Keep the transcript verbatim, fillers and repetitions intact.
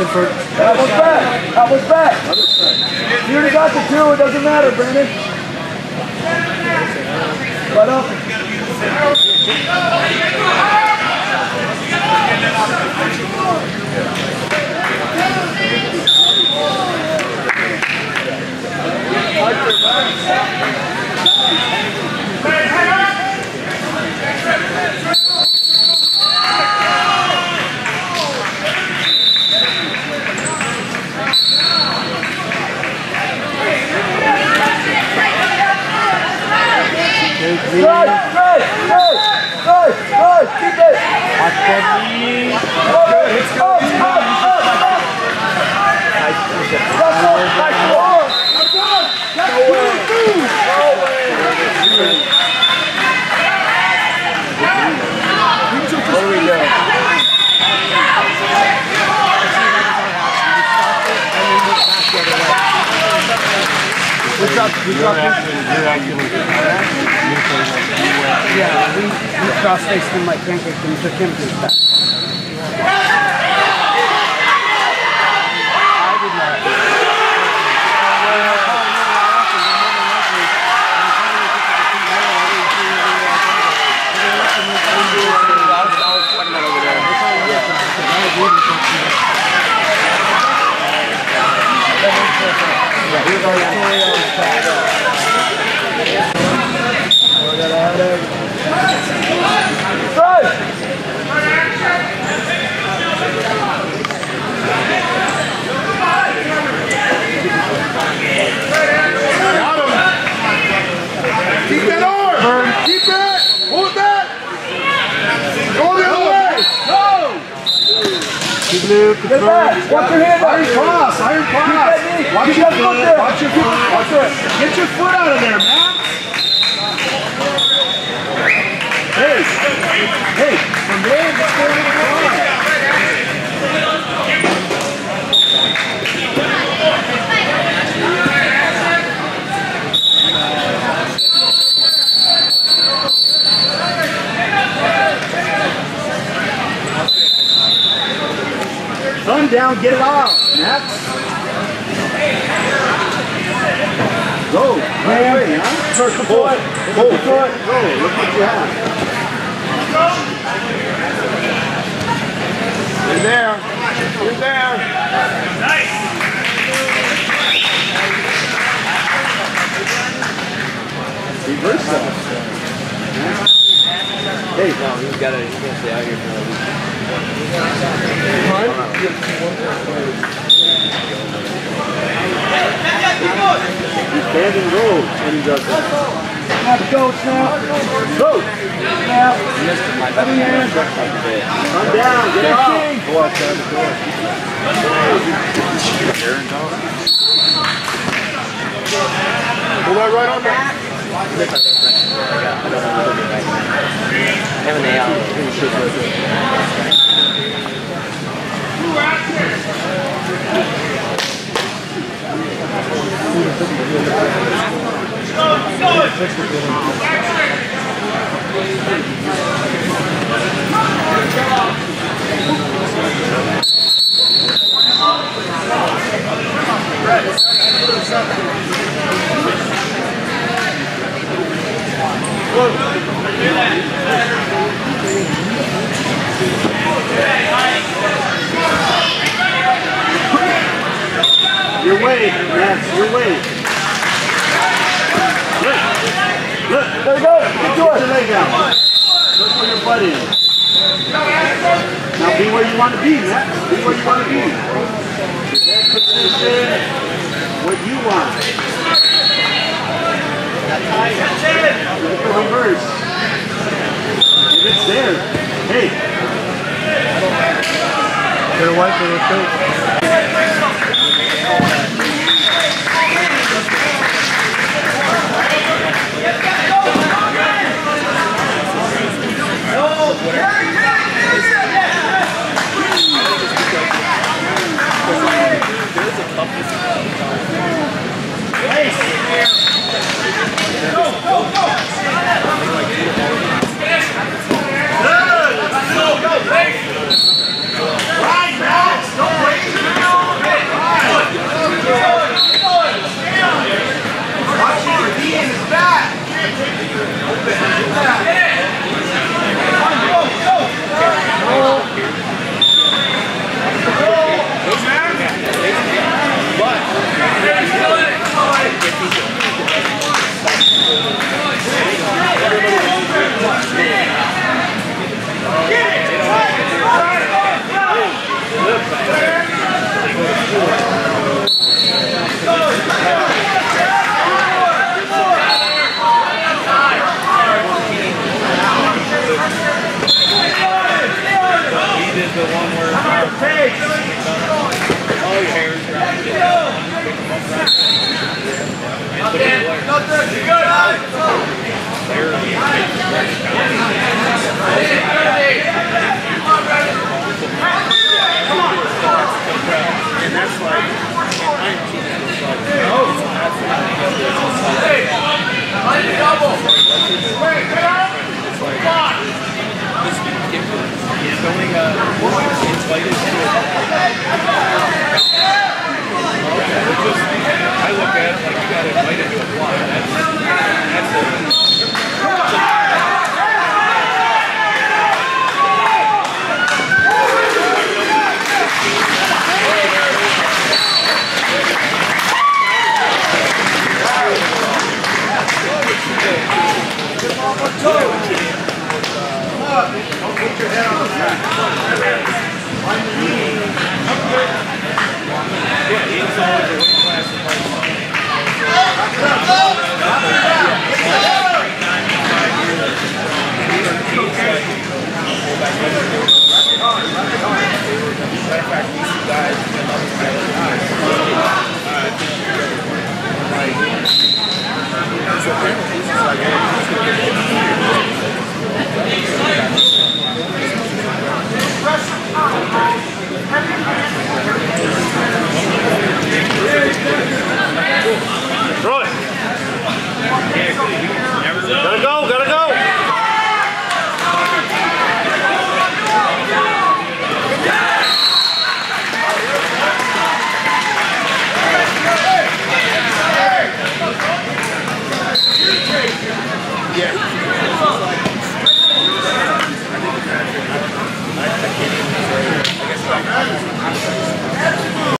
looking for... That was back. That was back. You already got the two. It doesn't matter, Brandon. Right up. Good, good, good, good, good, keep it. Watch that knee. It's good, it's good. Up, up, up, up. That's all, that's all. That's no way. No way. There we go. What's up? What's up? Yeah, we, we cross-faced him like pancakes and we took him to his back. I did not. Yeah, he was already on his back. Keep that arm! Keep that! Hold that! Go the other way! Go! Keep Luke. Get back! Watch your hand up! Iron cross! Iron cross! Watch your foot there! Watch your foot! Watch it! Get your foot out of there, man! Hey! Hey! From there, just go to the cross! Thumb down, get it off, Max. Go, right away, huh? Circle foot, hold foot, go, look what you have. You're there, you're there. Nice. Reverse that. Hey, no, he's got to, he can't stay out here for a week. He's standing low when he does that. Snap, go, snap. Go. Snap. Other hand. Come down, get it off. Go outside the door. Pull that right on back. Having a uh, pretty sure for it. Your way, Max, your way. Look, look, there you go. Get your leg down. Look where your butt is. Now be where you want to be, Max. Be where you want to be. That position, what you want. Look at the reverse. If it's there, hey. Better wipe it with coat. Right, Max, don't wait. And that's like, he's going uh, invited to a I look at it like you got invited to a plot. That's, that's don't put your head on the back.